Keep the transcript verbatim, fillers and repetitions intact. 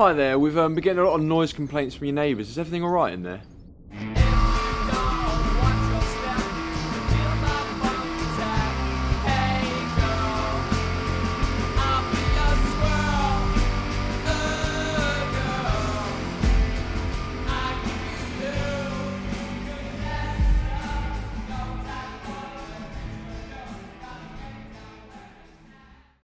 Hi there, we've um, been getting a lot of noise complaints from your neighbours. Is everything alright in there?